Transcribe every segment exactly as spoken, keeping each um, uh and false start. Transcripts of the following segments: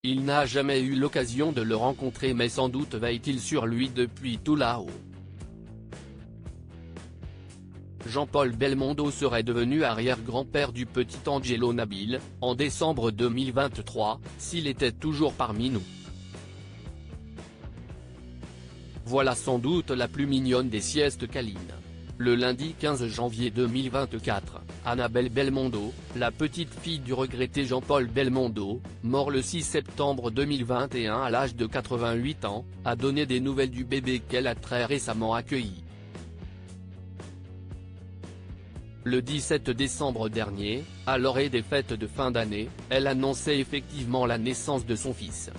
Il n'a jamais eu l'occasion de le rencontrer, mais sans doute veille-t-il sur lui depuis tout là-haut. Jean-Paul Belmondo serait devenu arrière-grand-père du petit Angelo Nabil, en décembre deux mille vingt-trois, s'il était toujours parmi nous. Voilà sans doute la plus mignonne des siestes câlines. Le lundi quinze janvier deux mille vingt-quatre, Annabelle Belmondo, la petite fille du regretté Jean-Paul Belmondo, mort le six septembre deux mille vingt et un à l'âge de quatre-vingt-huit ans, a donné des nouvelles du bébé qu'elle a très récemment accueilli. Le dix-sept décembre dernier, à l'orée des fêtes de fin d'année, elle annonçait effectivement la naissance de son fils.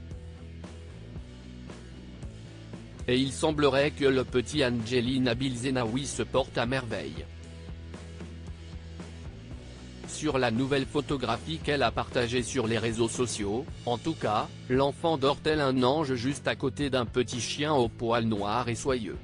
Et il semblerait que le petit Angeli Nabil Zenaoui se porte à merveille. Sur la nouvelle photographie qu'elle a partagée sur les réseaux sociaux, en tout cas, l'enfant dort tel un ange juste à côté d'un petit chien au poil noir et soyeux.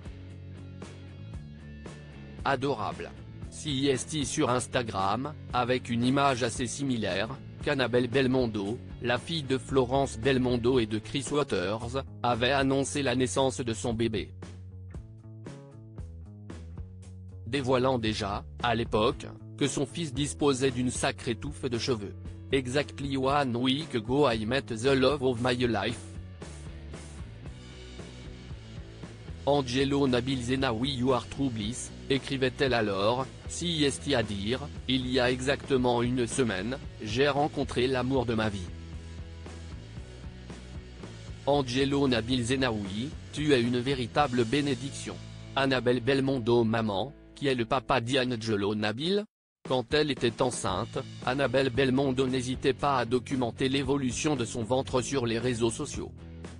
Adorable. C S T sur Instagram, avec une image assez similaire, qu'Annabelle Belmondo, la fille de Florence Belmondo et de Chris Waters, avait annoncé la naissance de son bébé. Dévoilant déjà, à l'époque, que son fils disposait d'une sacrée touffe de cheveux. Exactly one week ago I met the love of my life. Angelo Nabil Zenaoui you are true bliss, écrivait-elle alors, C S T à dire, il y a exactement une semaine, j'ai rencontré l'amour de ma vie. Angelo Nabil Zenaoui, tu es une véritable bénédiction. Annabelle Belmondo maman, qui est le papa d'Angelo Nabil. Quand elle était enceinte, Annabelle Belmondo n'hésitait pas à documenter l'évolution de son ventre sur les réseaux sociaux.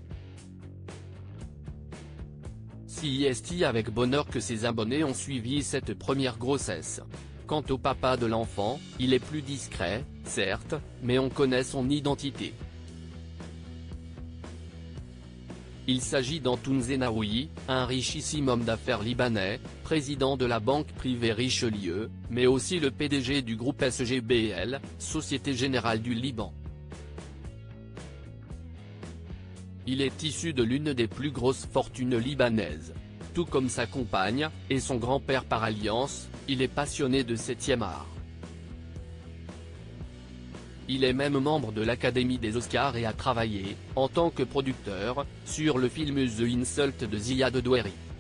C S T avec bonheur que ses abonnés ont suivi cette première grossesse. Quant au papa de l'enfant, il est plus discret, certes, mais on connaît son identité. Il s'agit d'Antoun Zenaoui, un richissime homme d'affaires libanais, président de la banque privée Richelieu, mais aussi le P D G du groupe S G B L, Société Générale du Liban. Il est issu de l'une des plus grosses fortunes libanaises. Tout comme sa compagne, et son grand-père par alliance, il est passionné de septième art. Il est même membre de l'Académie des Oscars et a travaillé, en tant que producteur, sur le film The Insult de Ziad Doueri.